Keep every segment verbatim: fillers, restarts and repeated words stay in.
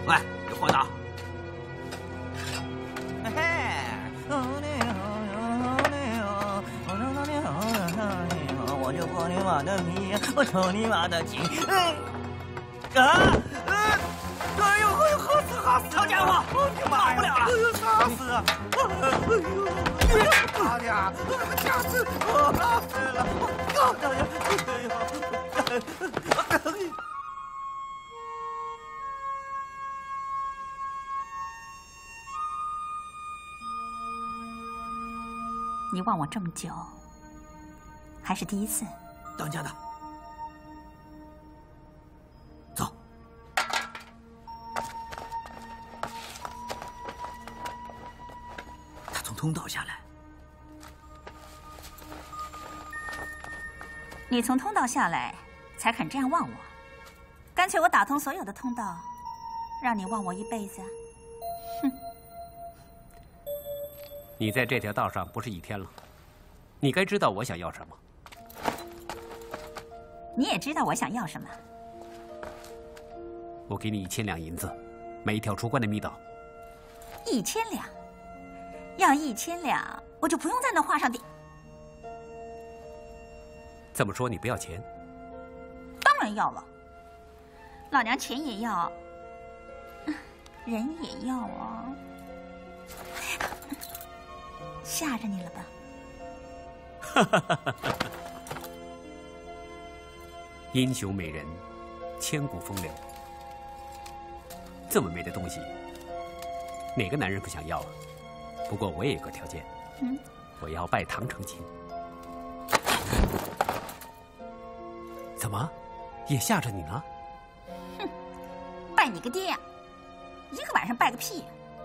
喂，有货的。嘿嘿。我就破你妈的皮，我抽你妈的筋！啊！哎呦哎呦，好死好死！好家伙，我的妈呀，不了了！哎呦，杀死啊！哎呦，妈的呀！吓死我了！死了！搞的呀！哎呦！ 你望我这么久，还是第一次。 当家的，走。他从通道下来。 你从通道下来，才肯这样望我。干脆我打通所有的通道，让你望我一辈子。哼！ 你在这条道上不是一天了，你该知道我想要什么。 你也知道我想要什么。 我给你一千两银子，买一条出关的密道。 一千两，要一千两，我就不用在那画上地。 这么说你不要钱？ 当然要了。老娘钱也要，人也要啊。吓着你了吧？ 哈哈哈哈哈！英雄美人，千古风流。这么美的东西，哪个男人不想要啊？不过我也有个条件，嗯，我要拜堂成亲。怎么，也吓着你了？ 哼，拜你个爹呀！一个晚上拜个屁呀！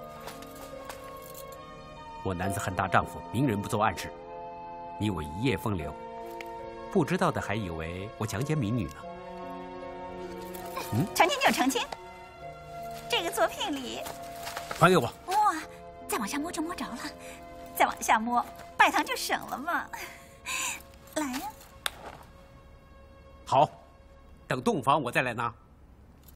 我男子汉大丈夫，明人不做暗事。你我一夜风流，不知道的还以为我强奸民女呢。 嗯，成亲就成亲。这个作品里， 还给我。 哇，再往下摸就摸着了，再往下摸，拜堂就省了嘛。来呀。 好，等洞房我再来拿。